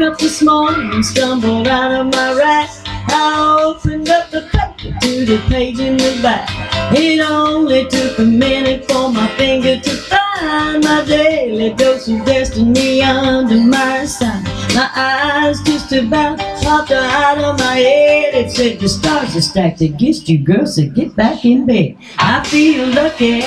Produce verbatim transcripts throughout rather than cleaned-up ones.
up this morning and stumbled out of my rack. I opened up the paper to the page in the back. It only took a minute for my finger to find my daily dose of destiny under my sign. My eyes just about popped out of my head. It said the stars are stacked against you, girl, so get back in bed. I feel lucky.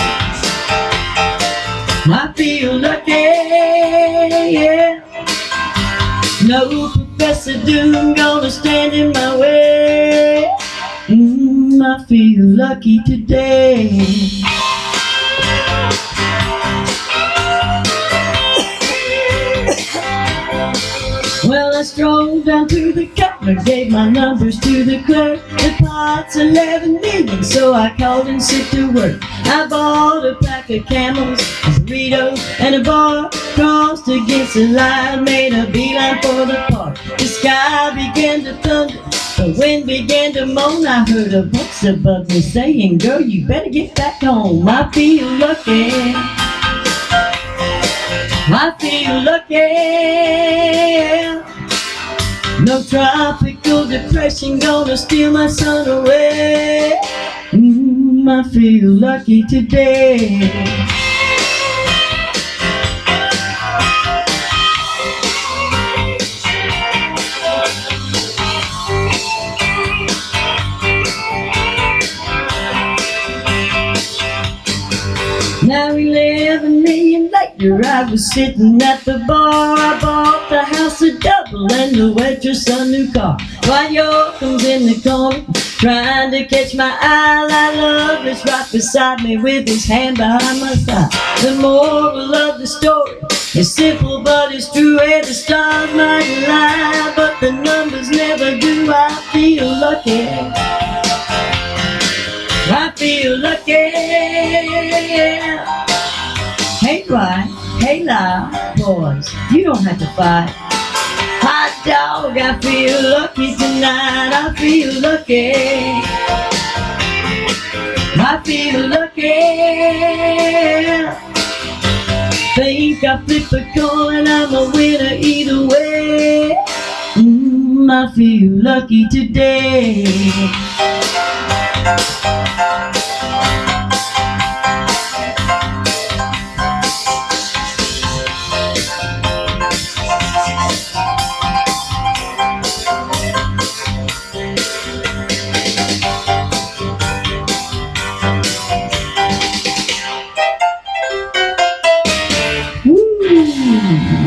I feel lucky, yeah. No Professor Doom gonna stand in my way. Mm, I feel lucky today. Well, I strolled down to the counter, gave my numbers to the clerk. The pot's eleven million, so I called and set to work. I bought a pack of Camels, a burrito, and a bar. Crossed against the line, made a beeline for the park. The sky began to thunder, the wind began to moan. I heard a voice above me saying, girl, you better get back home. I feel lucky. I feel lucky. No tropical depression gonna steal my sun away. Mm, I feel lucky today. Now eleven million later, I was sitting at the bar. I bought the house a double and the waitress a new car. While Yorkham's in the corner, trying to catch my eye. I love is right beside me with his hand behind my thigh. The moral of the story is simple but it's true. And the stars might lie, but the numbers never do. I feel lucky. I feel lucky. Hey, Ryan. Hey, Lyle. Boys, you don't have to fight. Hot dog, I feel lucky tonight. I feel lucky. I feel lucky. Think I flip a coin, I'm a winner either way. Mm, I feel lucky today. Woo!